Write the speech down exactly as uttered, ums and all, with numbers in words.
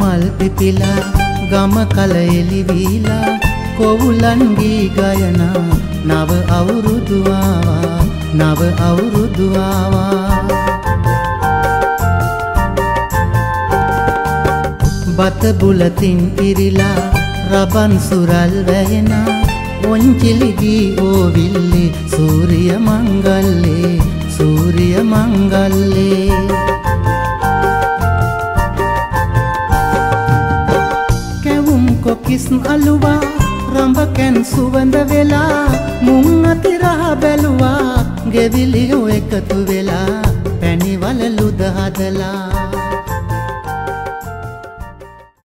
මල් පිපිලා ගම කල එලිවිලා කොවුලන්ගේ ගයනා නව අවුරුදු ආවා නව අවුරුදු ආවා බත බුලතින් පිරිලා රබන් සුරල් වැයෙනා ඔංචිලිගී ඕවිල්ලේ සූර්ය මංගල්ලේ සූර්ය මංගල්ලේ කැවුම් කොකිස් අලුවා රඹකැන් සුවඳ වෙලා මුං අතිරහ බැලුවා ගෙවිලියෝ එකතු වෙලා පැණිවල ලුද හදලා